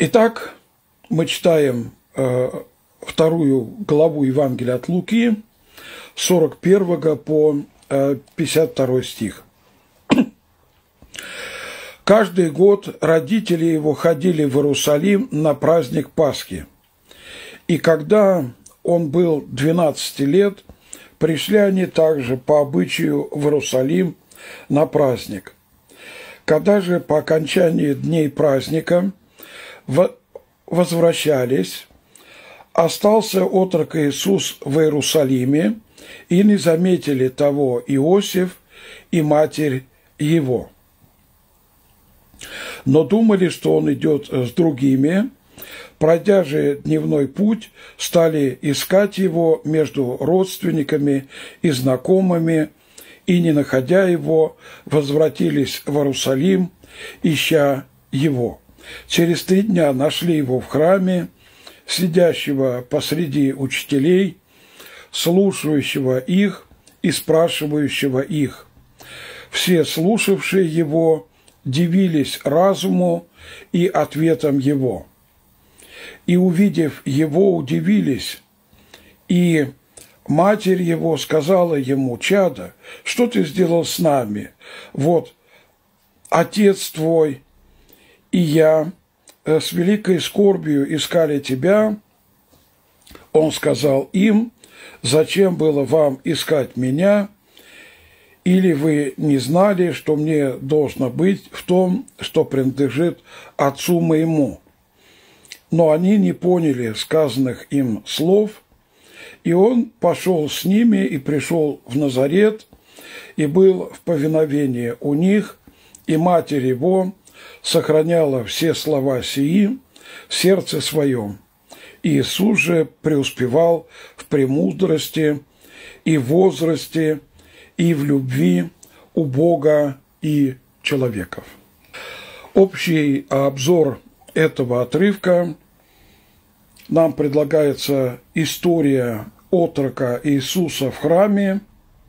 Итак, мы читаем вторую главу Евангелия от Луки, 41 по 52 стих. Каждый год родители его ходили в Иерусалим на праздник Пасхи. И когда он был 12 лет, пришли они также по обычаю в Иерусалим на праздник. Когда же по окончании дней праздника возвращались, остался отрок Иисус в Иерусалиме, и не заметили того Иосиф и матерь его. Но думали, что он идет с другими. Пройдя же дневной путь, стали искать его между родственниками и знакомыми, и, не находя его, возвратились в Иерусалим, ища его. Через 3 дня нашли его в храме, сидящего посреди учителей, слушающего их и спрашивающего их. Все слушавшие его дивились разуму и ответам его. И, увидев его, удивились. И матерь его сказала ему: «Чадо, что ты сделал с нами? Вот, отец твой и я с великой скорбью искали тебя». Он сказал им: «Зачем было вам искать меня? Или вы не знали, что мне должно быть в том, что принадлежит отцу моему?» Но они не поняли сказанных им слов, и он пошел с ними и пришел в Назарет, и был в повиновении у них, и матерь его сохраняла все слова сии в сердце своем. И Иисус же преуспевал в премудрости и в возрасте, и в любви у Бога и человеков. Общий обзор этого отрывка. Нам предлагается история отрока Иисуса в храме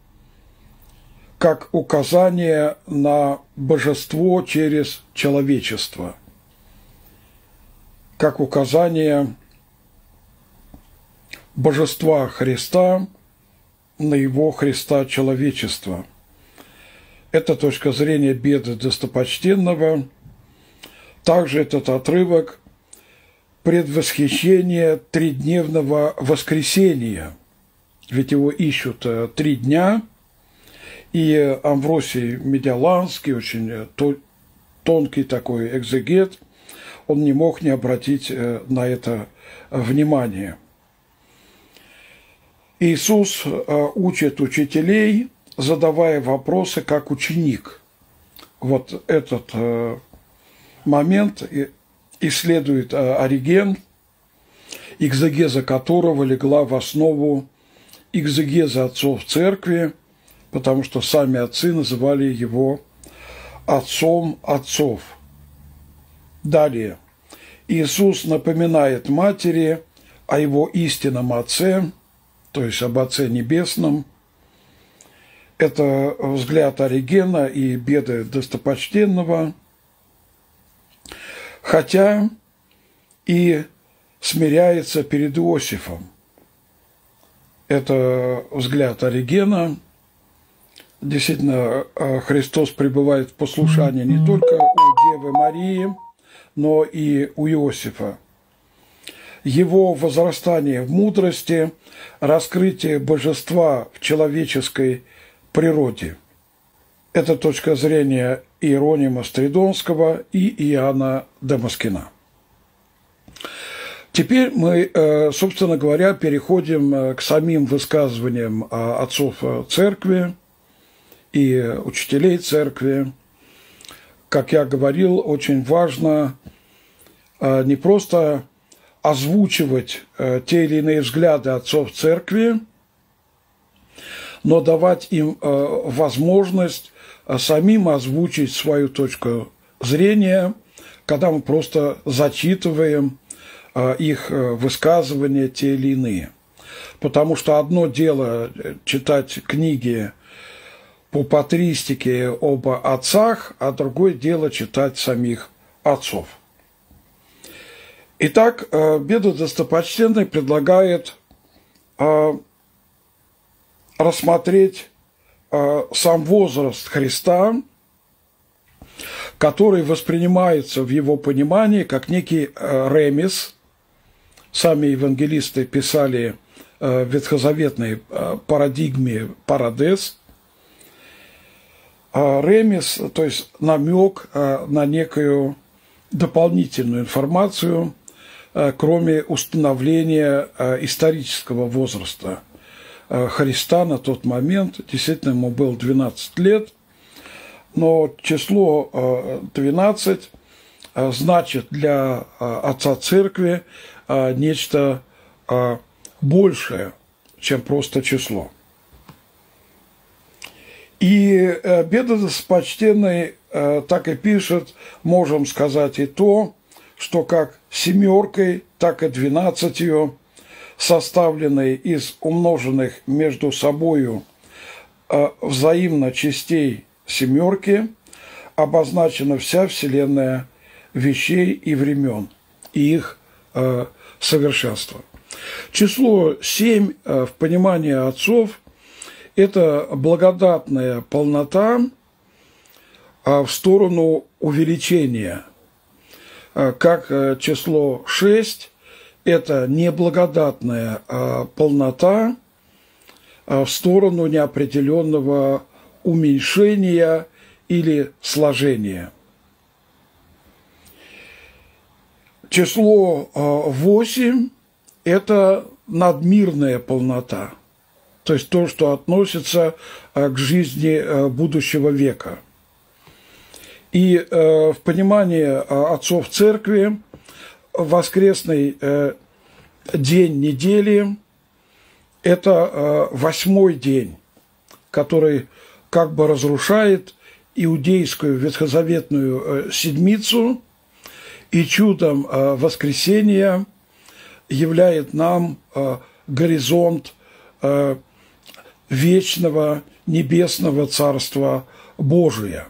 как указание на божество через человечество, как указание божества Христа на его Христа человечество. Это точка зрения Беды Достопочтенного. Также этот отрывок – предвосхищение тридневного воскресения, ведь его ищут 3 дня, и Амвросий Медиаланский, очень тонкий такой экзегет, он не мог не обратить на это внимание. Иисус учит учителей, задавая вопросы как ученик. Вот этот момент исследует Ориген, экзегеза которого легла в основу экзегеза отцов церкви, потому что сами отцы называли его отцом отцов. Далее. Иисус напоминает матери о его истинном Отце, то есть об Отце Небесном. Это взгляд Оригена и Беды Достопочтенного. Хотя и смиряется перед Иосифом. Это взгляд Оригена. Действительно, Христос пребывает в послушании не только у Девы Марии, но и у Иосифа. Его возрастание в мудрости, раскрытие божества в человеческой природе. Это точка зрения Иеронима Стридонского и Иоанна Дамаскина. Теперь мы, собственно говоря, переходим к самим высказываниям отцов церкви и учителей церкви. Как я говорил, очень важно не просто озвучивать те или иные взгляды отцов церкви, но давать им возможность самим озвучить свою точку зрения, когда мы просто зачитываем их высказывания те или иные. Потому что одно дело читать книги по патристике об отцах, а другое дело читать самих отцов. Итак, Беда Достопочтенный предлагает рассмотреть сам возраст Христа, который воспринимается в его понимании как некий ремес. Сами евангелисты писали в ветхозаветной парадигме парадес. Ремес, то есть намек на некую дополнительную информацию, кроме установления исторического возраста Христа на тот момент. Действительно, ему было 12 лет, но число 12 значит для Отца Церкви нечто большее, чем просто число. И Беда Достопочтенный так и пишет: можем сказать и то, что как семеркой, так и 12, составленной из умноженных между собою взаимно частей семерки, обозначена вся вселенная вещей и времен, и их совершенство. Число 7 в понимании отцов – это благодатная полнота в сторону увеличения, как число 6 – это неблагодатная полнота в сторону неопределенного уменьшения или сложения. Число 8 – это надмирная полнота, то есть то, что относится к жизни будущего века. И в понимании отцов Церкви воскресный день недели – это 8-й день, который как бы разрушает иудейскую ветхозаветную седмицу, и чудом воскресения являет нам горизонт вечного небесного Царства Божия.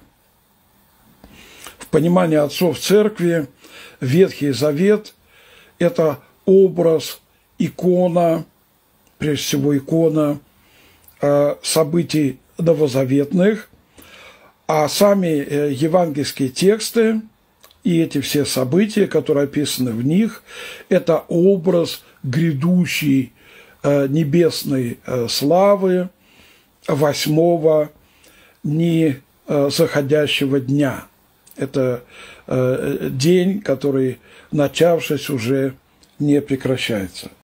В понимании отцов Церкви Ветхий Завет – это образ, икона, прежде всего икона событий новозаветных, а сами евангельские тексты и эти все события, которые описаны в них, это образ грядущей небесной славы 8-го незаходящего дня. Это день, который, начавшись, уже не прекращается.